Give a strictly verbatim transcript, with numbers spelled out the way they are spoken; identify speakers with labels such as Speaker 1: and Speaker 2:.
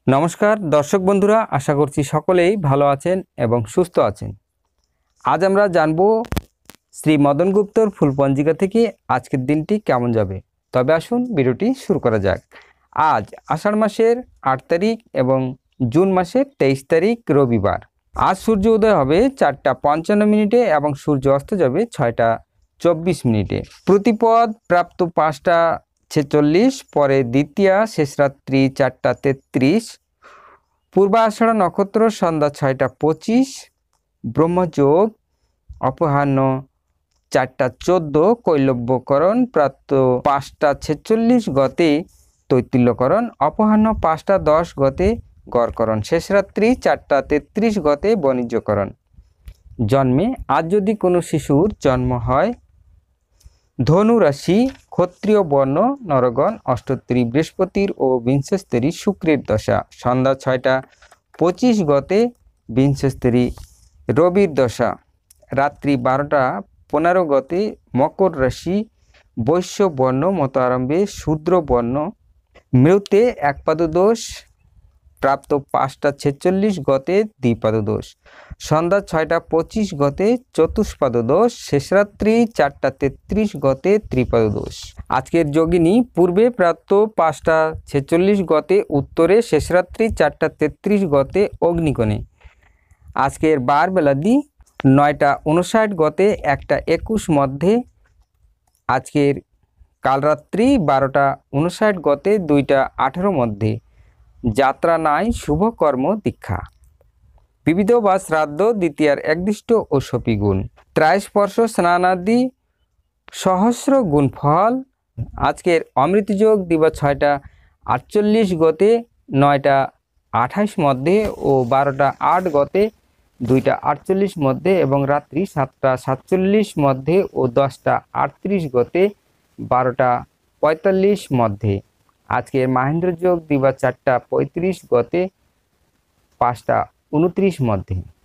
Speaker 1: নমস্কার দর্শক বন্ধুরা, আশা করছি সকলেই ভালো আছেন এবং সুস্থ আছেন। আজ আমরা জানব শ্রী মদন গুপ্তর ফুল পঞ্জিকা থেকে আজকের দিনটি কেমন যাবে। তবে আসুন ভিডিওটি শুরু করা যাক। আজ আষাঢ় মাসের আট তারিখ এবং জুন মাসের তেইশ তারিখ রবিবার। আজ সূর্য উদয় হবে চারটা পঞ্চান্ন মিনিটে এবং সূর্য অস্ত যাবে ছয়টা চব্বিশ মিনিটে। প্রতিপদ প্রাপ্ত পাঁচটা ছেচল্লিশ, পরে দ্বিতীয়া শেষরাত্রি চারটা তেত্রিশ, পূর্বাষাঢ় নক্ষত্র সন্ধ্যা ছয়টা পঁচিশ, ব্রহ্মযোগ অপরাহ্ন চারটা চোদ্দ, কৈলব্যকরণ প্রাপ্ত পাঁচটা ছেচল্লিশ গতে তৈতিল্যকরণ, অপরাহ্ন পাঁচটা দশ গতে গড়করণ, শেষরাত্রি চারটা তেত্রিশ গতে বাণিজ্যকরণ। জন্মে আজ যদি কোনো শিশুর জন্ম হয় ধনু রাশি, ক্ষত্রিয় বর্ণ, নরগণ, অষ্টোত্তরী বৃহস্পতির ও বিংশস্তরী শুক্রের দশা, সন্ধ্যা ছয়টা পঁচিশ গতে বিংশস্তরী রবির দশা, রাত্রি বারোটা পনেরো গতে মকর রাশি, বৈশ্য বর্ণ মত আরম্ভে শূদ্র বর্ণ, মৃতে একপাদ দোষ প্রাপ্ত পাঁচটা ছেচল্লিশ গতে দ্বিপাদ দোষ, সন্ধ্যা ছয়টা পঁচিশ গতে চতুষ্পাদ দোষ, শেষরাত্রি চারটা তেত্রিশ গতে ত্রিপাদ দোষ। আজকের যোগিনী পূর্বে প্রাপ্ত পাঁচটা ছেচল্লিশ গতে উত্তরে, শেষরাত্রি চারটা তেত্রিশ গতে অগ্নিকোণে। আজকের বার বেলাদি নয়টা উনষাট গতে একটা একুশ মধ্যে। আজকের কালরাত্রি বারোটা উনষাট গতে দুইটা আঠেরো মধ্যে। যাত্রা নাই, শুভকর্ম দীক্ষা, বিবিধ বা শ্রাদ্ধ দ্বিতীয়ার একদিষ্ট ও সপি গুণ, ত্রায়স্পর্শ স্নানাদি সহস্র গুণ ফল। আজকের অমৃতযোগ দিবা ছয়টা আটচল্লিশ গতে নয়টা আঠাইশ মধ্যে ও বারোটা আট গতে দুইটা আটচল্লিশ মধ্যে এবং রাত্রি সাতটা সাতচল্লিশ মধ্যে ও দশটা আটত্রিশ গতে বারোটা পঁয়তাল্লিশ মধ্যে। আজকের মাহেন্দ্র যোগ দিবা চারটা পঁয়ত্রিশ গতে পাঁচটা উনত্রিশ মধ্যে।